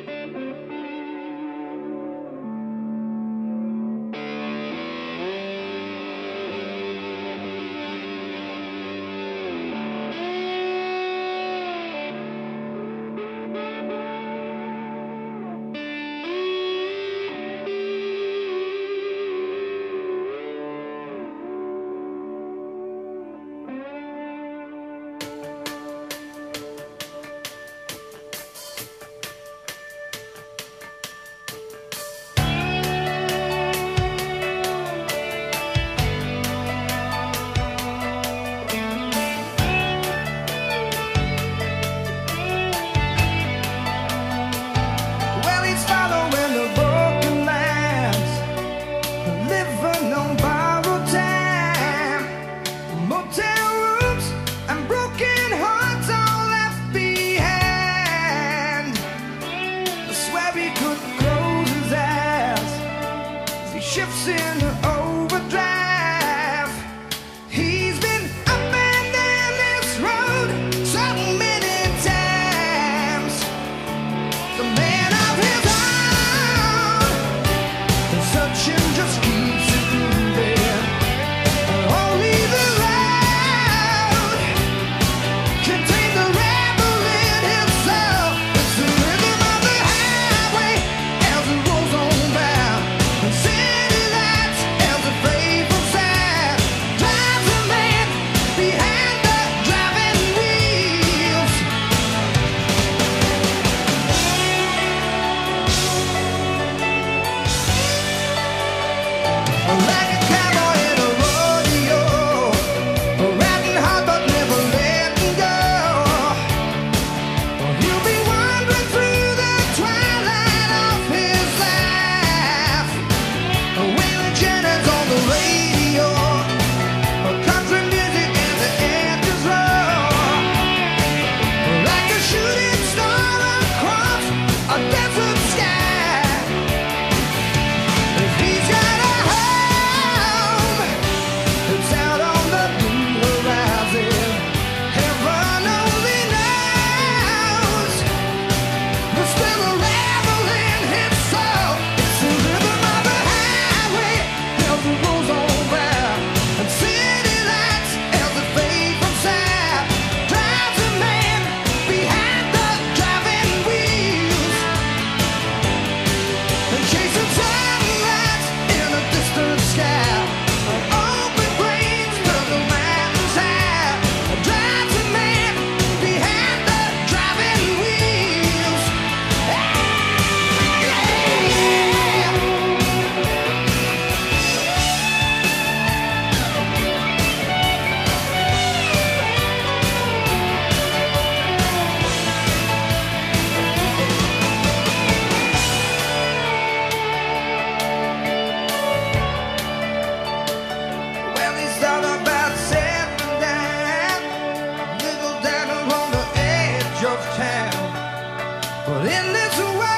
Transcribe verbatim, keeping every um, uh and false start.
Shifts in overdrive. He's been up and down this road so many times. The man of his own, searching just keeps it moving. Only the road can tame the rebel in himself. It's the rhythm of the highway as it rolls on by. And city lights as the faithful side drives a man behind the driving wheels. Like a cowboy in a rodeo, riding hard but never letting go. He'll be wandering through the twilight of his life. Waylon Jennings on the radio, country music in the engines roar. Like a shooting star across a desert sky. If he's got a home, it's out on the blue horizon. Heaven only knows. There's still a rebel in his soul. It's the rhythm of the highway as it rolls on by. And city lights as it fades from sight drives a man behind the driving wheels. And chasing sunlight in a distant sky. Open plains to the mountains high drives a man behind the driving wheels. Yeah. Well, he's thought about settling down, little down along the edge of town. But in this world